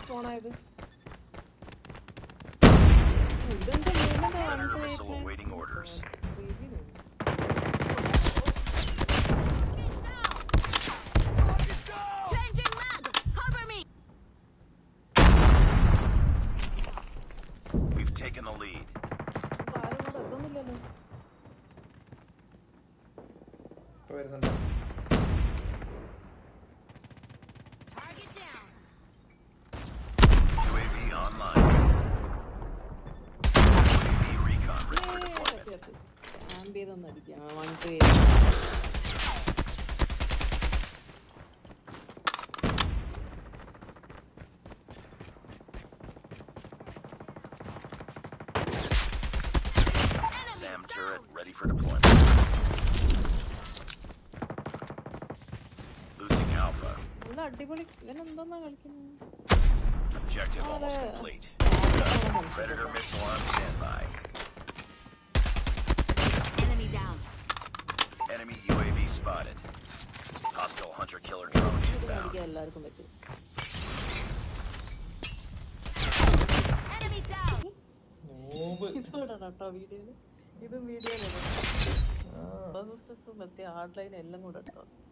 Missile awaiting orders. Changing mag! Cover me! We've taken the lead. Target down. UAV online. UAV recon ready for deployment. SAM turret ready for deployment. Losing Alpha. Objective almost complete. Predator missile on standby. Enemy down. Enemy UAV spotted. Hostile hunter-killer drone inbound. Enemy down. Video